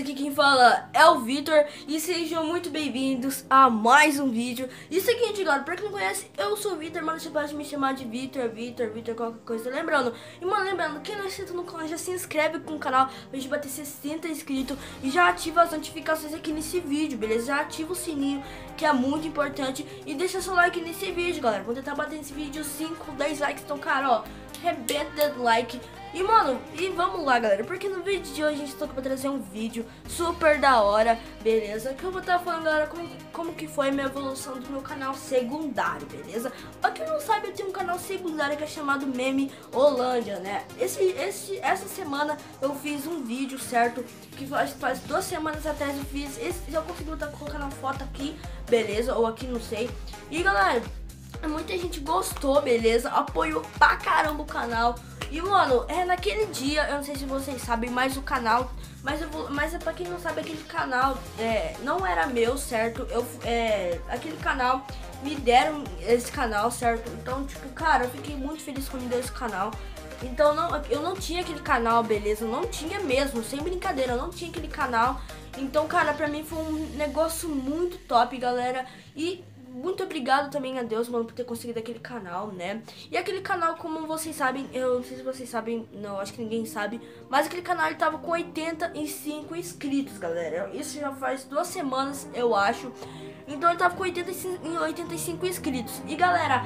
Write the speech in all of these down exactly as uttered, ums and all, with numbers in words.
aqui quem fala é o Vitor e sejam muito bem-vindos a mais um vídeo. E seguinte, galera, pra quem não conhece, eu sou o Vitor, mano, você pode me chamar de Vitor, Vitor, Vitor, qualquer coisa. Lembrando, e mano, lembrando, quem não é inscrito no canal, já se inscreve no canal pra gente bater sessenta inscritos e já ativa as notificações aqui nesse vídeo, beleza? Já ativa o sininho, que é muito importante, e deixa seu like nesse vídeo, galera. Vou tentar bater nesse vídeo cinco, dez likes, então, cara, ó, rebenta o like. E mano, e vamos lá, galera, porque no vídeo de hoje a gente tá pra trazer um vídeo super da hora, beleza? Que eu vou estar falando, galera, como, como que foi a minha evolução do meu canal secundário, beleza? Pra quem não sabe, eu tenho um canal secundário que é chamado Meme Holândia, né? Esse, esse, essa semana eu fiz um vídeo, certo? Que faz, faz duas semanas atrás eu fiz, esse, eu consegui estar colocando a foto aqui, beleza? Ou aqui, não sei. E galera, muita gente gostou, beleza? Apoiou pra caramba o canal. E mano, é naquele dia, eu não sei se vocês sabem, mas o canal, mas eu vou, mas é pra quem não sabe, aquele canal é, não era meu, certo? Eu, é, aquele canal, me deram esse canal, certo? Então, tipo, cara, eu fiquei muito feliz quando me deu esse canal. Então, não, eu não tinha aquele canal, beleza? Eu não tinha mesmo, sem brincadeira, eu não tinha aquele canal. Então, cara, pra mim foi um negócio muito top, galera. E muito obrigado também a Deus, mano, por ter conseguido aquele canal, né? E aquele canal, como vocês sabem, eu não sei se vocês sabem, não, acho que ninguém sabe, mas aquele canal ele tava com oitenta e cinco inscritos, galera. Isso já faz duas semanas, eu acho. Então ele tava com oitenta e cinco inscritos. E galera,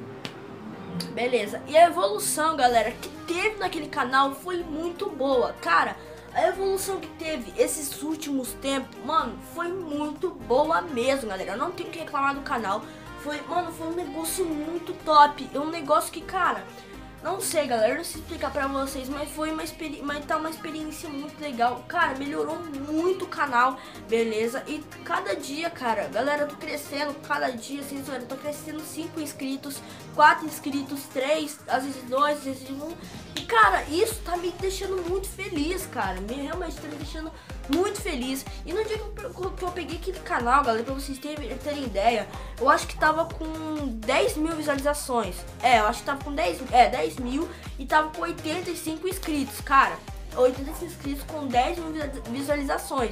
beleza. E a evolução, galera, que teve naquele canal foi muito boa, cara. A evolução que teve esses últimos tempos, mano, foi muito boa mesmo, galera. Eu não tenho que reclamar do canal. Foi, mano, foi um negócio muito top. É um negócio que, cara, não sei, galera, eu não sei explicar pra vocês, mas foi uma experiência, mas tá uma experiência muito legal. Cara, melhorou muito o canal, beleza? E cada dia, cara, galera, eu tô crescendo, cada dia, assim, eu tô crescendo cinco inscritos, quatro inscritos, três, às vezes dois, às vezes um. E, cara, isso tá me deixando muito feliz, cara. Me, realmente tá me deixando muito feliz. E no dia que eu, que eu peguei aquele canal, galera, pra vocês terem, terem ideia, eu acho que tava com dez mil visualizações. É, eu acho que tava com dez, é, dez mil e tava com oitenta e cinco inscritos, cara. oitenta e cinco inscritos com dez mil visualizações.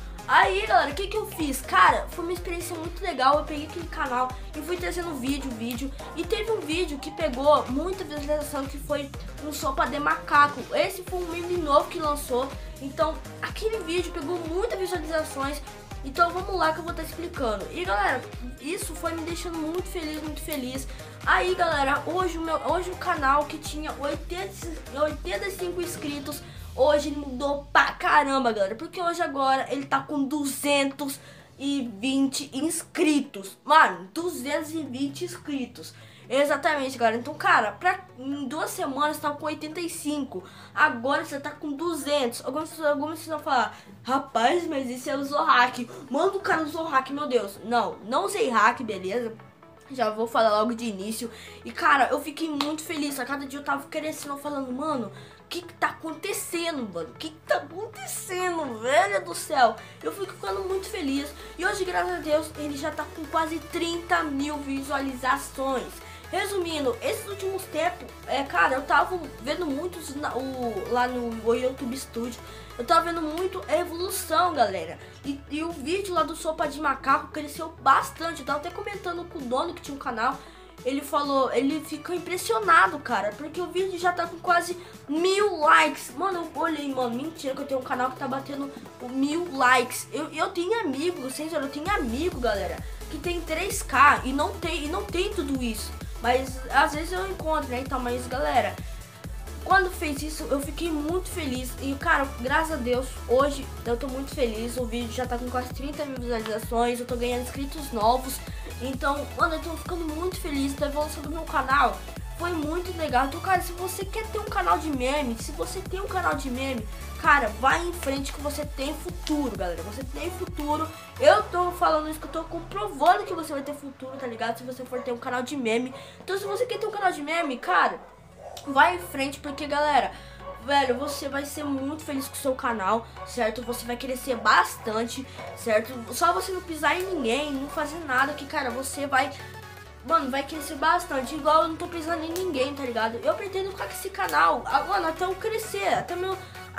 Aí, galera, o que que eu fiz? Cara, foi uma experiência muito legal. Eu peguei aquele canal e fui trazendo vídeo, vídeo. E teve um vídeo que pegou muita visualização, que foi um sopa de macaco. Esse foi um meme novo que lançou. Então, aquele vídeo pegou muitas visualizações. Então, vamos lá que eu vou estar explicando. E, galera, isso foi me deixando muito feliz, muito feliz. Aí, galera, hoje o, meu, hoje o canal que tinha oitenta e cinco inscritos, hoje ele mudou pra caramba, galera. Porque hoje agora ele tá com duzentos e vinte inscritos. Mano, duzentos e vinte inscritos. Exatamente, galera. Então, cara, pra, em duas semanas tava com oitenta e cinco. Agora você tá com duzentos. Algumas, algumas vocês vão falar: rapaz, mas isso é usou hack. Manda o cara usou hack, meu Deus. Não, não usei hack, beleza? Já vou falar logo de início. E, cara, eu fiquei muito feliz. A cada dia eu tava crescendo, falando, mano, o que que tá acontecendo, mano? O que que tá acontecendo, velho do céu? Eu fui ficando muito feliz. E hoje, graças a Deus, ele já tá com quase trinta mil visualizações. Resumindo, esses últimos tempos, é, cara, eu tava vendo muitos na, o, lá no YouTube Studio. Eu tava vendo muito a evolução, galera. E, e o vídeo lá do Sopa de Macaco cresceu bastante. Eu tava até comentando com o dono que tinha um canal. Ele falou, ele ficou impressionado, cara, porque o vídeo já tá com quase mil likes. Mano, eu olhei, mano, mentira que eu tenho um canal que tá batendo mil likes. Eu, eu tenho amigo, sem eu tenho amigo, galera, que tem três K e não tem, e não tem tudo isso. Mas às vezes eu encontro, né? Então, mas galera, quando fez isso, eu fiquei muito feliz. E, cara, graças a Deus, hoje eu tô muito feliz. O vídeo já tá com quase trinta mil visualizações. Eu tô ganhando inscritos novos. Então, mano, eu tô ficando muito feliz da evolução do meu canal. Foi muito legal. Então, cara, se você quer ter um canal de meme, se você tem um canal de meme, cara, vai em frente que você tem futuro, galera. Você tem futuro. Eu tô falando isso que eu tô comprovando que você vai ter futuro, tá ligado? Se você for ter um canal de meme. Então, se você quer ter um canal de meme, cara, vai em frente, porque, galera, velho, você vai ser muito feliz com o seu canal, certo? Você vai crescer bastante, certo? Só você não pisar em ninguém, não fazer nada, que, cara, você vai, mano, vai crescer bastante. Igual eu não tô pisando em ninguém, tá ligado? Eu pretendo ficar com esse canal, mano, até eu crescer, até meu... A,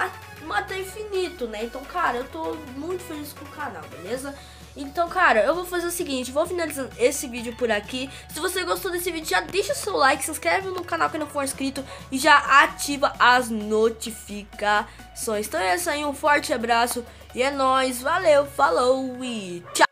mata infinito, né? Então, cara, eu tô muito feliz com o canal, beleza? Então, cara, eu vou fazer o seguinte, vou finalizando esse vídeo por aqui. Se você gostou desse vídeo, já deixa o seu like, se inscreve no canal quem não for inscrito e já ativa as notificações. Então é isso aí, um forte abraço e é nóis, valeu, falou e tchau!